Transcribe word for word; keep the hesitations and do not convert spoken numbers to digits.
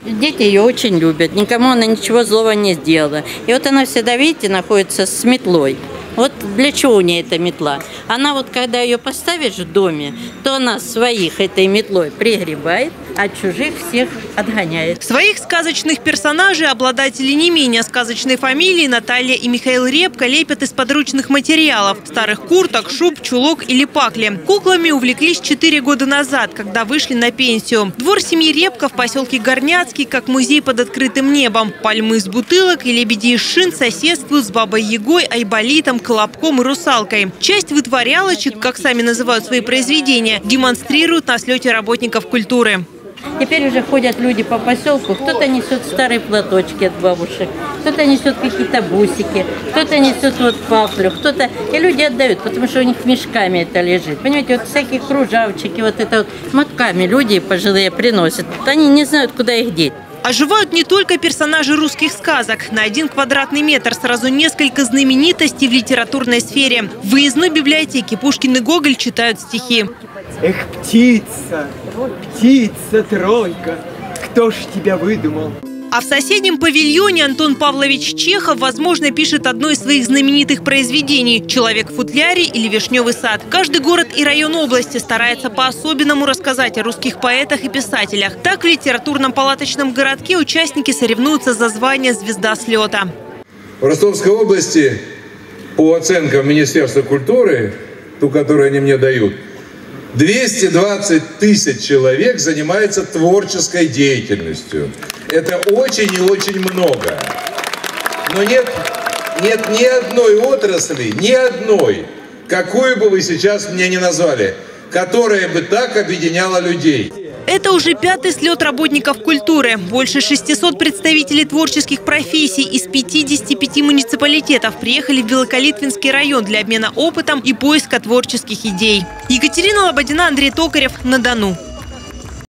Дети ее очень любят, никому она ничего злого не сделала. И вот она всегда, видите, находится с метлой. Вот для чего у нее эта метла? Она вот, когда ее поставишь в доме, то она своих этой метлой пригребает, а чужих всех отгоняет. Своих сказочных персонажей обладатели не менее сказочной фамилии Наталья и Михаил Репка лепят из подручных материалов – старых курток, шуб, чулок или пакли. Куклами увлеклись четыре года назад, когда вышли на пенсию. Двор семьи Репка в поселке Горняцкий как музей под открытым небом. Пальмы из бутылок и лебеди из шин соседствуют с Бабой Ягой, Айболитом, Колобком и Русалкой. Часть вытворялочек, как сами называют свои произведения, демонстрируют на слете работников культуры. Теперь уже ходят люди по поселку, кто-то несет старые платочки от бабушек, кто-то несет какие-то бусики, кто-то несет вот паплю, кто-то... И люди отдают, потому что у них мешками это лежит. Понимаете, вот всякие кружавчики, вот это вот мотками люди пожилые приносят. Они не знают, куда их деть. Оживают не только персонажи русских сказок. На один квадратный метр сразу несколько знаменитостей в литературной сфере. В выездной библиотеке Пушкин и Гоголь читают стихи. Эх, птица, птица тройка, кто ж тебя выдумал? А в соседнем павильоне Антон Павлович Чехов, возможно, пишет одно из своих знаменитых произведений «Человек в футляре» или «Вишневый сад». Каждый город и район области старается по-особенному рассказать о русских поэтах и писателях. Так в литературном палаточном городке участники соревнуются за звание «Звезда слета». В Ростовской области, по оценкам Министерства культуры, ту, которую они мне дают, двести двадцать тысяч человек занимается творческой деятельностью. Это очень и очень много. Но нет, нет ни одной отрасли, ни одной, какую бы вы сейчас мне не назвали, которая бы так объединяла людей. Это уже пятый слет работников культуры. Больше шестисот представителей творческих профессий из пятидесяти пяти муниципалитетов приехали в Великолитвинский район для обмена опытом и поиска творческих идей. Екатерина Лободина, Андрей Токарев. На Дону.